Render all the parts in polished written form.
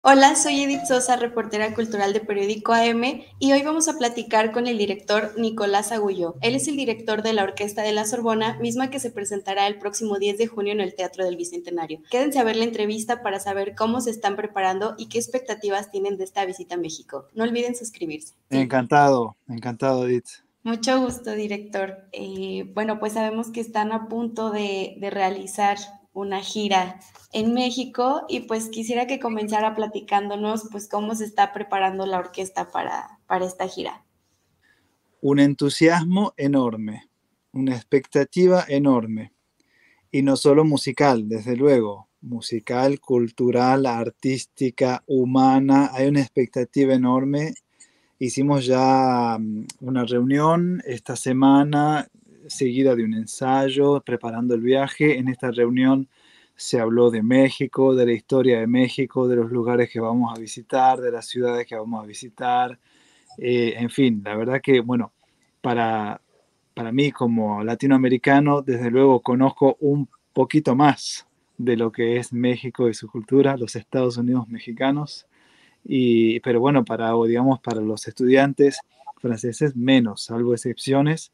Hola, soy Edith Sosa, reportera cultural de Periódico AM, y hoy vamos a platicar con el director Nicolás Agulló. Él es el director de la Orquesta de la Sorbona, misma que se presentará el próximo 10 de junio en el Teatro del Bicentenario. Quédense a ver la entrevista para saber cómo se están preparando y qué expectativas tienen de esta visita a México. No olviden suscribirse. Sí. Encantado, encantado, Edith. Mucho gusto, director. Bueno, pues sabemos que están a punto de realizar una gira en México y pues quisiera que comenzara platicándonos pues cómo se está preparando la orquesta para esta gira. Un entusiasmo enorme, una expectativa enorme. Y no solo musical, desde luego, musical, cultural, artística, humana. Hay una expectativa enorme. Hicimos ya una reunión esta semana, seguida de un ensayo, preparando el viaje. En esta reunión se habló de México, de la historia de México, de los lugares que vamos a visitar, de las ciudades que vamos a visitar. En fin, la verdad que, bueno, para, para mí como latinoamericano, desde luego conozco un poquito más de lo que es México y su cultura, los Estados Unidos mexicanos, pero bueno, digamos, para los estudiantes franceses menos, salvo excepciones,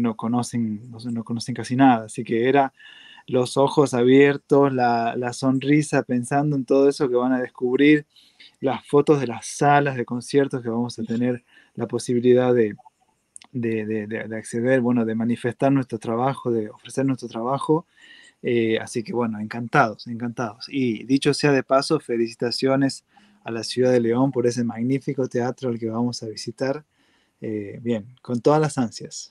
no conocen casi nada, así que era los ojos abiertos, la sonrisa pensando en todo eso que van a descubrir, las fotos de las salas de conciertos que vamos a tener la posibilidad de acceder, bueno, de manifestar nuestro trabajo, de ofrecer nuestro trabajo. Así que bueno, encantados, encantados. Y dicho sea de paso, felicitaciones a la ciudad de León por ese magnífico teatro al que vamos a visitar. Bien, con todas las ansias.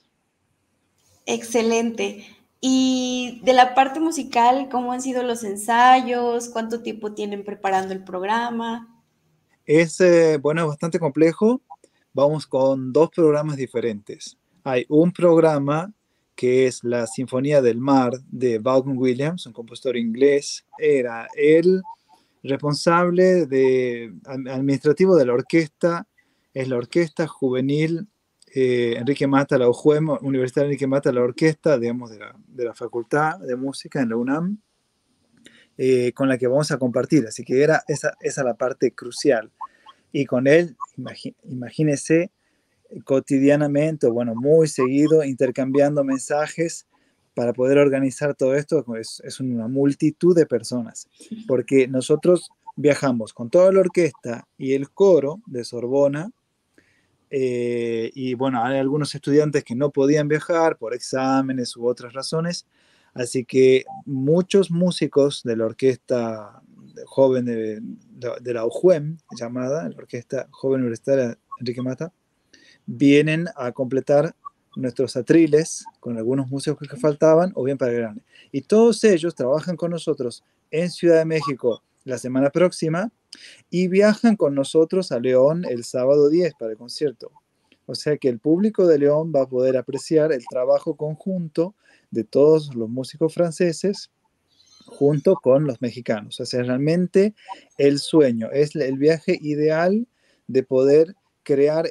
Excelente. Y de la parte musical, ¿cómo han sido los ensayos? ¿Cuánto tiempo tienen preparando el programa? Bueno, es bastante complejo. Vamos con dos programas diferentes. Hay un programa que es la Sinfonía del Mar de Vaughan Williams, un compositor inglés. Era el responsable administrativo de la orquesta, es la Orquesta Juvenil Enrique Mata, la UJUEM, Universidad Enrique Mata, la orquesta, digamos, de la Facultad de Música en la UNAM, con la que vamos a compartir. Así que era esa la parte crucial. Y con él, imagínese, cotidianamente, o bueno, muy seguido, intercambiando mensajes para poder organizar todo esto. Es una multitud de personas, porque nosotros viajamos con toda la orquesta y el coro de Sorbona, y bueno, hay algunos estudiantes que no podían viajar por exámenes u otras razones, así que muchos músicos de la orquesta joven de la UJUEM, llamada la Orquesta Joven Universitaria Enrique Mata, vienen a completar nuestros atriles con algunos músicos que faltaban o bien para el grande. Y todos ellos trabajan con nosotros en Ciudad de México la semana próxima y viajan con nosotros a León el sábado 10 para el concierto. O sea que el público de León va a poder apreciar el trabajo conjunto de todos los músicos franceses junto con los mexicanos. O sea, realmente el sueño es el viaje ideal de poder crear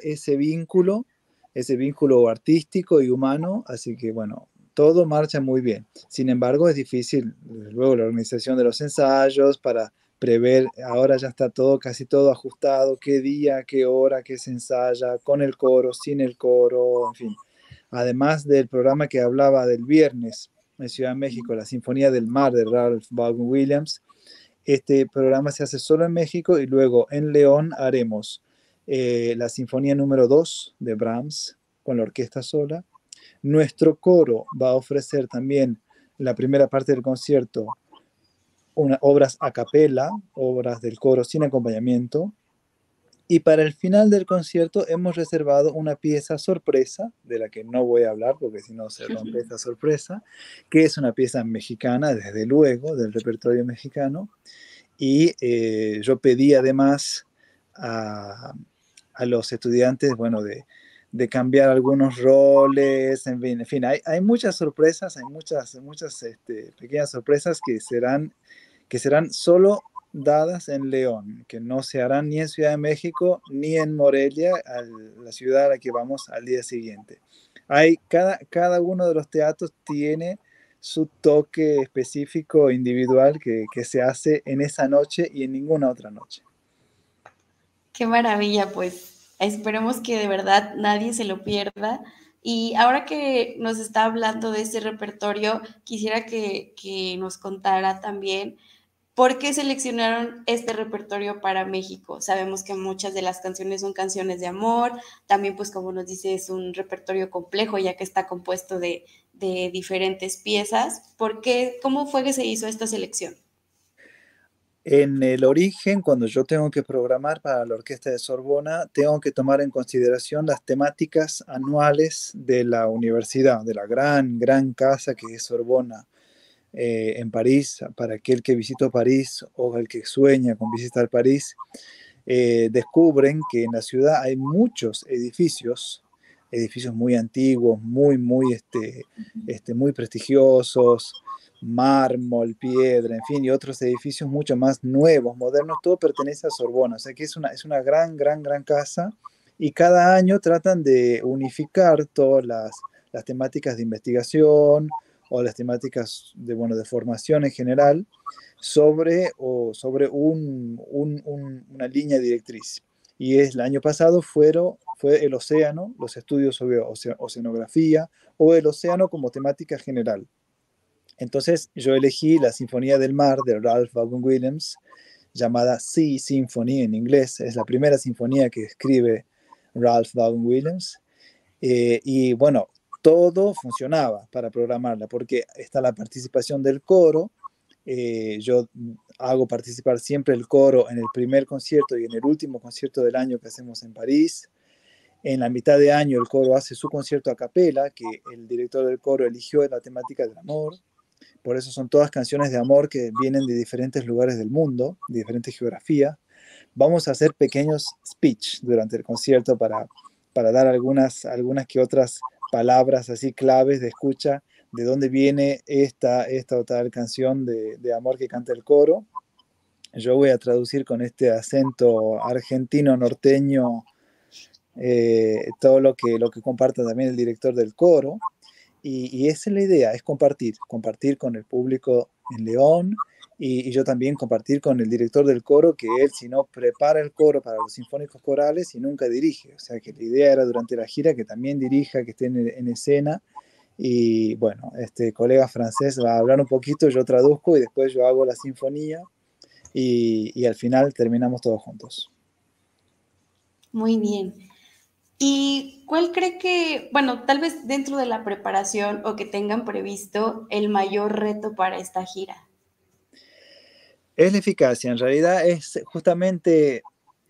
ese vínculo artístico y humano. Así que bueno, todo marcha muy bien. Sin embargo, es difícil, luego, la organización de los ensayos para prever, ahora ya está todo, casi todo ajustado, qué día, qué hora, qué se ensaya, con el coro, sin el coro, en fin. Además del programa que hablaba del viernes en Ciudad de México, la Sinfonía del Mar de Ralph Vaughan Williams, este programa se hace solo en México y luego en León haremos la Sinfonía número 2 de Brahms con la orquesta sola. Nuestro coro va a ofrecer también la primera parte del concierto, obras a capela, obras del coro sin acompañamiento. Y para el final del concierto hemos reservado una pieza sorpresa, de la que no voy a hablar porque si no se rompe esta sorpresa, que es una pieza mexicana, desde luego, del repertorio mexicano. Y yo pedí además a, a los estudiantes, bueno, de cambiar algunos roles, en fin, hay muchas sorpresas, hay muchas pequeñas sorpresas que serán solo dadas en León, que no se harán ni en Ciudad de México ni en Morelia, la ciudad a la que vamos al día siguiente. Cada uno de los teatros tiene su toque específico, individual, que se hace en esa noche y en ninguna otra noche. Qué maravilla, pues esperemos que de verdad nadie se lo pierda. Y ahora que nos está hablando de este repertorio, quisiera que nos contara también por qué seleccionaron este repertorio para México. Sabemos que muchas de las canciones son canciones de amor, también pues como nos dice es un repertorio complejo ya que está compuesto de diferentes piezas. ¿Por qué? ¿Cómo fue que se hizo esta selección? En el origen, cuando yo tengo que programar para la Orquesta de Sorbona, tengo que tomar en consideración las temáticas anuales de la universidad, de la gran casa que es Sorbona en París. Para aquel que visitó París o el que sueña con visitar París, descubren que en la ciudad hay muchos edificios, edificios muy antiguos, muy prestigiosos, mármol, piedra, en fin, y otros edificios mucho más nuevos, modernos, todo pertenece a Sorbona, o sea que es una gran casa, y cada año tratan de unificar todas las temáticas de investigación o las temáticas de formación en general sobre una línea directriz. Y el año pasado fue el océano, los estudios sobre oceanografía o el océano como temática general. Entonces yo elegí la Sinfonía del Mar de Ralph Vaughan Williams, llamada Sea Symphony en inglés. Es la primera sinfonía que escribe Ralph Vaughan Williams. Y bueno, todo funcionaba para programarla, porque está la participación del coro. Yo hago participar siempre el coro en el primer concierto y en el último concierto del año que hacemos en París. En la mitad de año el coro hace su concierto a capela, que el director del coro eligió la temática del amor. Por eso son todas canciones de amor que vienen de diferentes lugares del mundo, de diferentes geografías. Vamos a hacer pequeños speech durante el concierto para dar algunas que otras palabras así claves de escucha de dónde viene esta o tal canción de amor que canta el coro. Yo voy a traducir con este acento argentino norteño todo lo que comparta también el director del coro. Y esa es la idea, es compartir con el público en León y yo también compartir con el director del coro, que él si no prepara el coro para los sinfónicos corales y nunca dirige. O sea que la idea era durante la gira que también dirija, que esté en escena. Y bueno, este colega francés va a hablar un poquito, yo traduzco y después yo hago la sinfonía y al final terminamos todos juntos. Muy bien. ¿Y cuál cree que, bueno, tal vez dentro de la preparación o que tengan previsto el mayor reto para esta gira? Es la eficacia, en realidad es justamente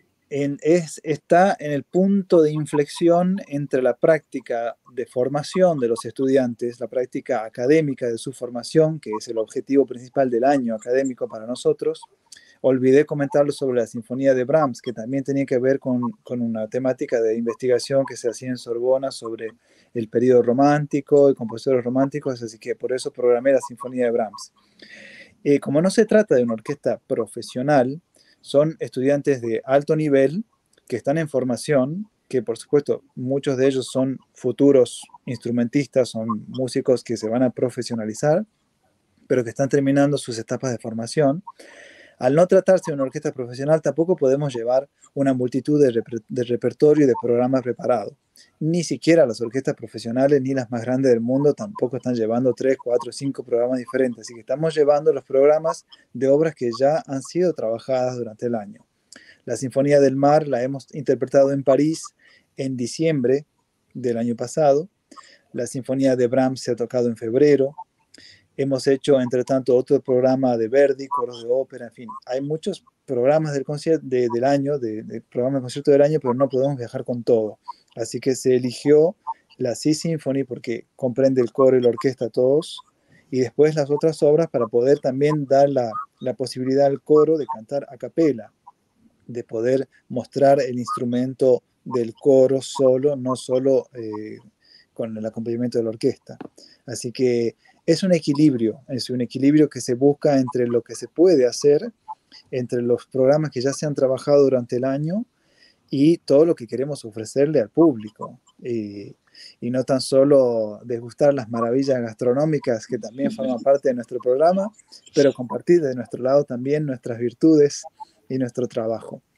está en el punto de inflexión entre la práctica de formación de los estudiantes, la práctica académica de su formación, que es el objetivo principal del año académico para nosotros. Olvidé comentarles sobre la Sinfonía de Brahms, que también tenía que ver con una temática de investigación que se hacía en Sorbona sobre el periodo romántico y compositores románticos, así que por eso programé la Sinfonía de Brahms. Como no se trata de una orquesta profesional, son estudiantes de alto nivel que están en formación, que por supuesto muchos de ellos son futuros instrumentistas, son músicos que se van a profesionalizar, pero que están terminando sus etapas de formación. Al no tratarse de una orquesta profesional, tampoco podemos llevar una multitud de repertorio y de programas preparados. Ni siquiera las orquestas profesionales ni las más grandes del mundo tampoco están llevando 3, 4, 5 programas diferentes. Así que estamos llevando los programas de obras que ya han sido trabajadas durante el año. La Sinfonía del Mar la hemos interpretado en París en diciembre del año pasado. La Sinfonía de Brahms se ha tocado en febrero. Hemos hecho, entre tanto, otro programa de Verdi, coros de ópera, en fin. Hay muchos programas del año, de programas de concierto del año, pero no podemos viajar con todo. Así que se eligió la Sea Symphony porque comprende el coro y la orquesta todos, y después las otras obras para poder también dar la posibilidad al coro de cantar a capela, de poder mostrar el instrumento del coro solo, no solo con el acompañamiento de la orquesta. Así que es un equilibrio que se busca entre lo que se puede hacer, entre los programas que ya se han trabajado durante el año y todo lo que queremos ofrecerle al público. Y no tan solo degustar las maravillas gastronómicas que también forman parte de nuestro programa, pero compartir de nuestro lado también nuestras virtudes y nuestro trabajo.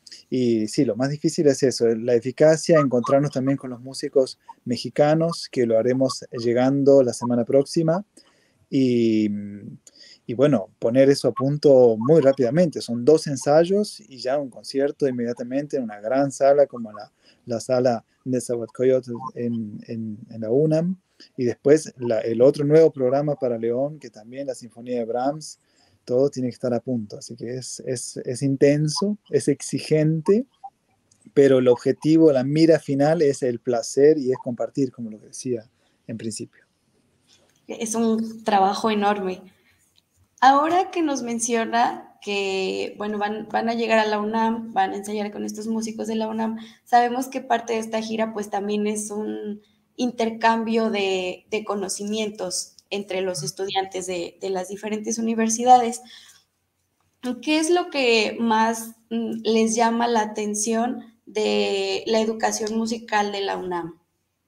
Y sí, lo más difícil es eso, la eficacia, encontrarnos también con los músicos mexicanos, que lo haremos llegando la semana próxima, y, y bueno, poner eso a punto muy rápidamente. Son 2 ensayos y ya un concierto inmediatamente en una gran sala como la sala Nezahualcóyotl en la UNAM. Y después el otro nuevo programa para León, que también la Sinfonía de Brahms, todo tiene que estar a punto. Así que es intenso, es exigente, pero el objetivo, la mira final es el placer y es compartir, como lo que decía en principio. Es un trabajo enorme. Ahora que nos menciona que, bueno, van a llegar a la UNAM, van a ensayar con estos músicos de la UNAM, sabemos que parte de esta gira pues también es un intercambio de conocimientos entre los estudiantes de las diferentes universidades. ¿Qué es lo que más les llama la atención de la educación musical de la UNAM?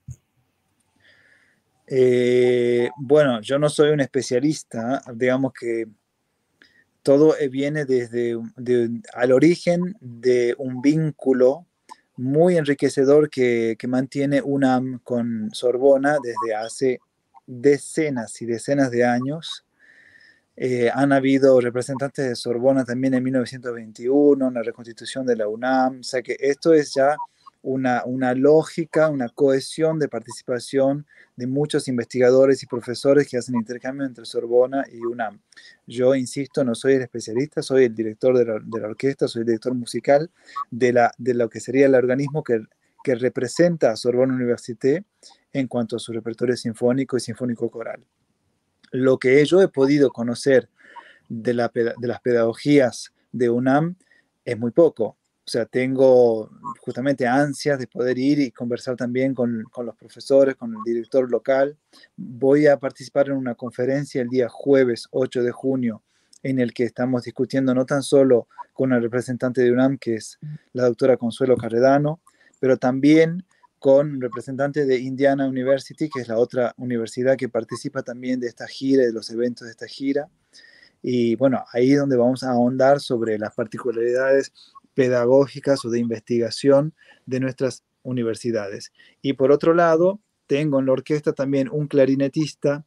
Bueno, yo no soy un especialista, digamos que todo viene al origen de un vínculo muy enriquecedor que mantiene UNAM con Sorbona desde hace decenas y decenas de años. Han habido representantes de Sorbona también en 1921, en la reconstitución de la UNAM, o sea que esto es ya una lógica, una cohesión de participación de muchos investigadores y profesores que hacen intercambio entre Sorbona y UNAM. Yo insisto, no soy el especialista, soy el director de la orquesta, soy el director musical de lo que sería el organismo que representa a Sorbona Université en cuanto a su repertorio sinfónico y sinfónico coral. Lo que yo he podido conocer de las pedagogías de UNAM es muy poco. O sea, tengo justamente ansias de poder ir y conversar también con los profesores, con el director local. Voy a participar en una conferencia el día jueves 8 de junio en el que estamos discutiendo no tan solo con el representante de UNAM, que es la doctora Consuelo Carredano, pero también con representantes de Indiana University, que es la otra universidad que participa también de esta gira, de los eventos de esta gira. Y bueno, ahí es donde vamos a ahondar sobre las particularidades pedagógicas o de investigación de nuestras universidades. Y por otro lado, tengo en la orquesta también un clarinetista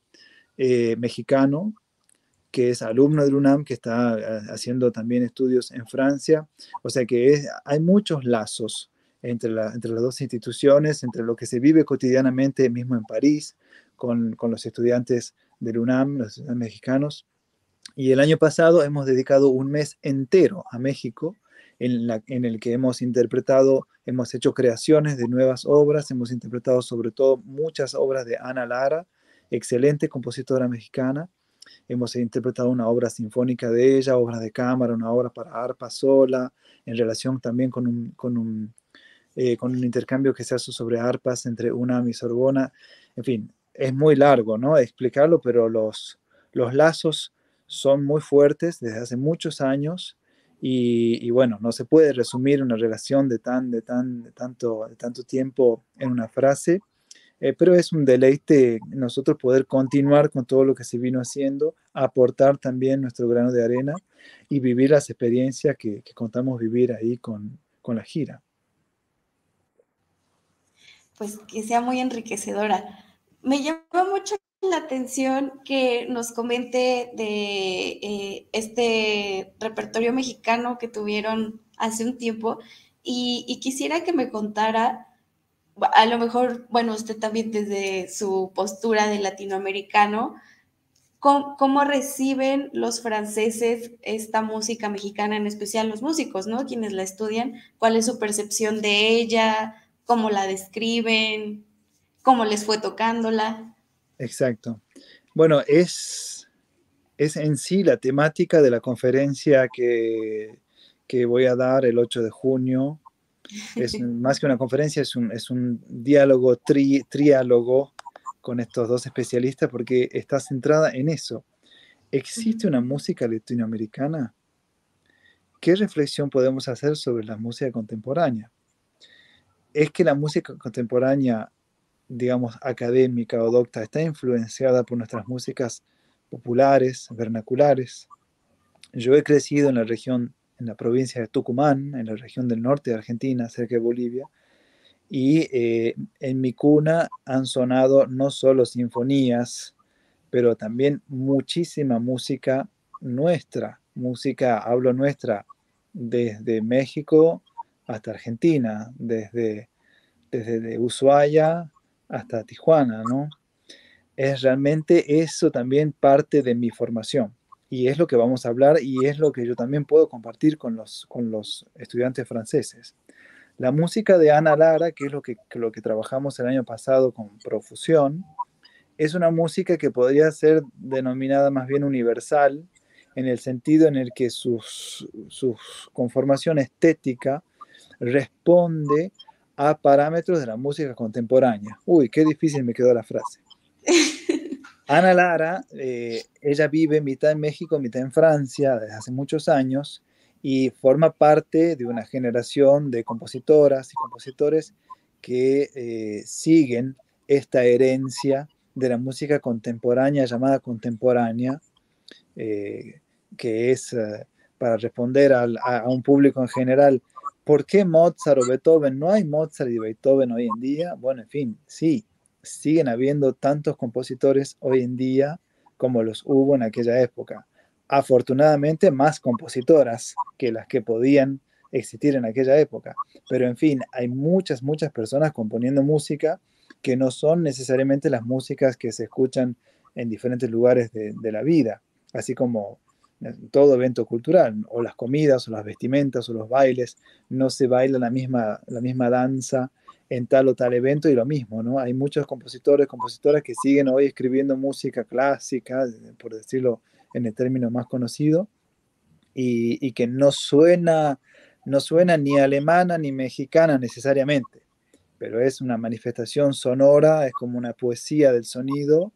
mexicano, que es alumno del UNAM, que está haciendo también estudios en Francia. O sea que hay muchos lazos entre las dos instituciones, entre lo que se vive cotidianamente mismo en París, con los estudiantes del UNAM, los estudiantes mexicanos. Y el año pasado hemos dedicado un mes entero a México, en el que hemos interpretado, hemos hecho creaciones de nuevas obras, hemos interpretado sobre todo muchas obras de Ana Lara, excelente compositora mexicana. Hemos interpretado una obra sinfónica de ella, obras de cámara, una obra para arpa sola, en relación también con un intercambio que se hace sobre arpas entre UNAM y Sorbona. En fin, es muy largo, ¿no? Explicarlo, pero los lazos son muy fuertes desde hace muchos años y bueno, no se puede resumir una relación de tanto tiempo en una frase, pero es un deleite nosotros poder continuar con todo lo que se vino haciendo, aportar también nuestro grano de arena y vivir las experiencias que contamos vivir ahí con la gira. Pues que sea muy enriquecedora. Me llama mucho la atención que nos comente de este repertorio mexicano que tuvieron hace un tiempo y quisiera que me contara, a lo mejor, bueno, usted también desde su postura de latinoamericano, ¿cómo reciben los franceses esta música mexicana, en especial los músicos, ¿no? Quienes la estudian, ¿cuál es su percepción de ella? ¿Cómo la describen? ¿Cómo les fue tocándola? Exacto. Bueno, es en sí la temática de la conferencia que voy a dar el 8 de junio. Es más que una conferencia, es un diálogo, triálogo con estos dos especialistas porque está centrada en eso. ¿Existe una música latinoamericana? ¿Qué reflexión podemos hacer sobre la música contemporánea? ¿Es que la música contemporánea, digamos, académica o docta, está influenciada por nuestras músicas populares, vernaculares? Yo he crecido en en la provincia de Tucumán, en la región del norte de Argentina, cerca de Bolivia. Y en mi cuna han sonado no solo sinfonías, pero también muchísima música nuestra, música, hablo nuestra, desde México hasta Argentina, desde de Ushuaia hasta Tijuana, ¿no? Es realmente eso también parte de mi formación. Y es lo que vamos a hablar y es lo que yo también puedo compartir con los estudiantes franceses. La música de Ana Lara, que es lo que trabajamos el año pasado con Profusión, es una música que podría ser denominada más bien universal, en el sentido en el que su conformación estética responde a parámetros de la música contemporánea. Uy, qué difícil me quedó la frase. Ana Lara, ella vive mitad en México, mitad en Francia desde hace muchos años y forma parte de una generación de compositoras y compositores que siguen esta herencia de la música contemporánea llamada contemporánea, eh, que es para responder a un público en general. ¿Por qué Mozart o Beethoven? ¿No hay Mozart y Beethoven hoy en día? Bueno, en fin, sí, siguen habiendo tantos compositores hoy en día como los hubo en aquella época. Afortunadamente, más compositoras que las que podían existir en aquella época. Pero en fin, hay muchas, muchas personas componiendo música que no son necesariamente las músicas que se escuchan en diferentes lugares de la vida, así como todo evento cultural, o las comidas, o las vestimentas, o los bailes, no se baila la misma danza en tal o tal evento y lo mismo, ¿no? Hay muchos compositores, compositoras que siguen hoy escribiendo música clásica, por decirlo en el término más conocido, y que no suena ni alemana ni mexicana necesariamente, pero es una manifestación sonora, es como una poesía del sonido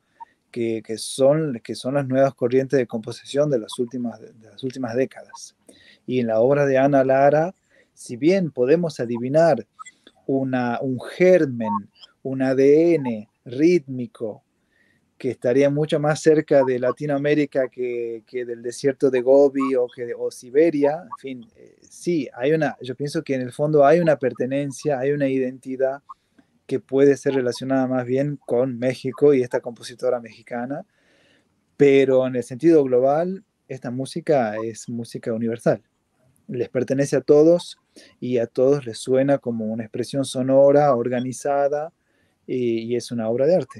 que son las nuevas corrientes de composición de las últimas décadas. Y en la obra de Ana Lara, si bien podemos adivinar un germen, un ADN rítmico que estaría mucho más cerca de Latinoamérica que del desierto de Gobi o Siberia, en fin, sí, yo pienso que en el fondo hay una pertenencia, hay una identidad que puede ser relacionada más bien con México y esta compositora mexicana, pero en el sentido global, esta música es música universal. Les pertenece a todos y a todos les suena como una expresión sonora, organizada, y es una obra de arte.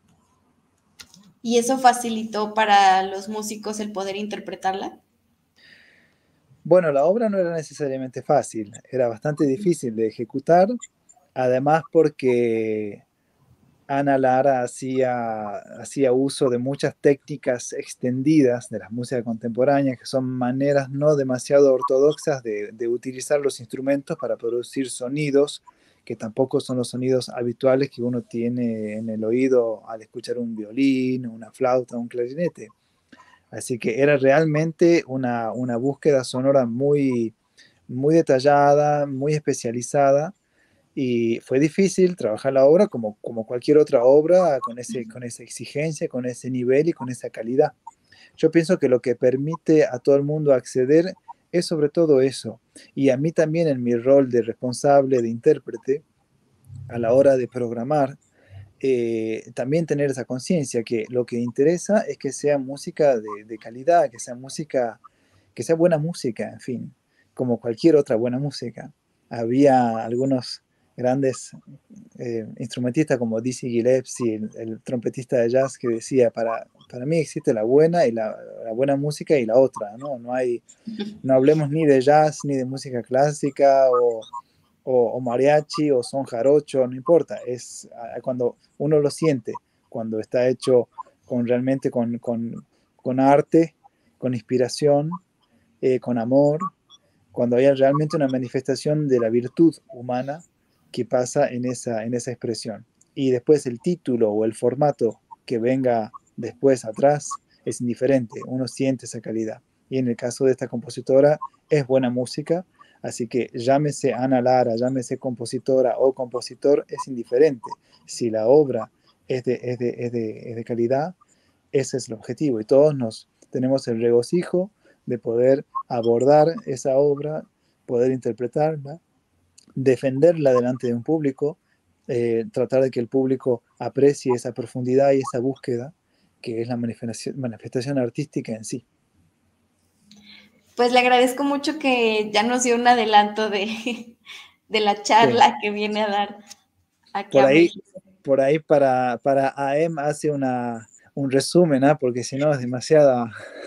¿Y eso facilitó para los músicos el poder interpretarla? Bueno, la obra no era necesariamente fácil, era bastante difícil de ejecutar, además porque Ana Lara hacía uso de muchas técnicas extendidas de la música contemporánea, que son maneras no demasiado ortodoxas de utilizar los instrumentos para producir sonidos que tampoco son los sonidos habituales que uno tiene en el oído al escuchar un violín, una flauta, un clarinete. Así que era realmente una búsqueda sonora muy, muy detallada, muy especializada y fue difícil trabajar la obra como cualquier otra obra con esa exigencia, con ese nivel y con esa calidad. Yo pienso que lo que permite a todo el mundo acceder es sobre todo eso. Y a mí también en mi rol de responsable, de intérprete, a la hora de programar, también tener esa conciencia que lo que interesa es que sea música de calidad, que sea música, que sea buena música, en fin, como cualquier otra buena música. Había algunos grandes instrumentistas como Dizzy Gillespie, el trompetista de jazz, que decía, para mí existe la buena y la buena música y la otra, ¿no? No hablemos ni de jazz, ni de música clásica o mariachi o son jarocho, no importa, es cuando uno lo siente, cuando está hecho realmente con arte, con inspiración, con amor, cuando hay realmente una manifestación de la virtud humana que pasa en esa expresión. Y después el título o el formato que venga después atrás es indiferente, uno siente esa calidad. Y en el caso de esta compositora es buena música, así que llámese Ana Lara, llámese compositora o compositor, es indiferente. Si la obra es de calidad, ese es el objetivo. Y todos nos tenemos el regocijo de poder abordar esa obra, poder interpretarla, defenderla delante de un público, tratar de que el público aprecie esa profundidad y esa búsqueda que es la manifestación artística en sí. Pues le agradezco mucho que ya nos dio un adelanto de la Sí. charla que viene a dar aquí Por a ahí, México. por ahí para AM hace un resumen, ¿ah? Porque si no es demasiada,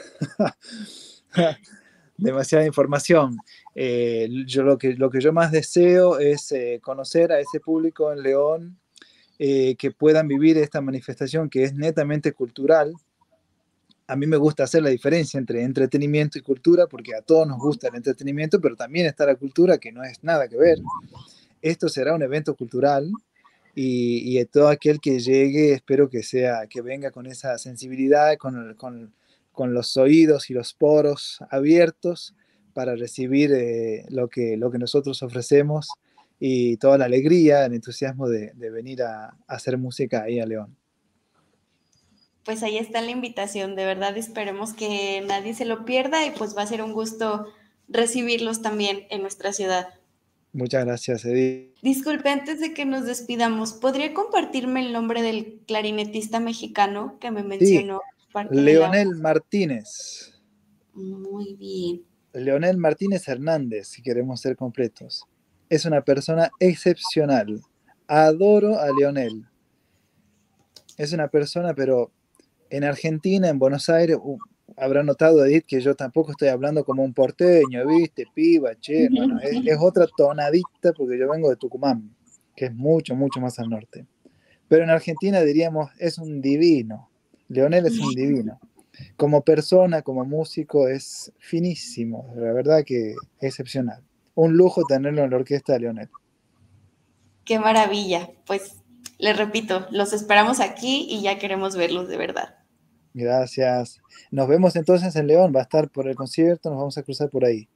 demasiada información. Yo lo que yo más deseo es conocer a ese público en León, que puedan vivir esta manifestación que es netamente cultural. A mí me gusta hacer la diferencia entre entretenimiento y cultura, porque a todos nos gusta el entretenimiento, pero también está la cultura, que no es nada que ver. Esto será un evento cultural y todo aquel que llegue, espero que venga con esa sensibilidad, con los oídos y los poros abiertos para recibir lo que nosotros ofrecemos y toda la alegría, el entusiasmo de venir a hacer música ahí a León. Pues ahí está la invitación, de verdad esperemos que nadie se lo pierda y pues va a ser un gusto recibirlos también en nuestra ciudad. Muchas gracias, Edith. Disculpe, antes de que nos despidamos, ¿podría compartirme el nombre del clarinetista mexicano que me Sí, mencionó parte de la... Leonel Martínez. Muy bien. Leonel Martínez Hernández, si queremos ser completos. Es una persona excepcional. Adoro a Leonel. Es una persona, pero en Argentina, en Buenos Aires, habrá notado, Edith, que yo tampoco estoy hablando como un porteño, ¿viste? Piba, che, no, es otra tonadita porque yo vengo de Tucumán, que es mucho, mucho más al norte. Pero en Argentina diríamos, es un divino. Leonel es un divino. Como persona, como músico, es finísimo. La verdad que es excepcional. Un lujo tenerlo en la orquesta de Leonel. Qué maravilla. Pues les repito, los esperamos aquí y ya queremos verlos de verdad. Gracias. Nos vemos entonces en León. Va a estar por el concierto, nos vamos a cruzar por ahí.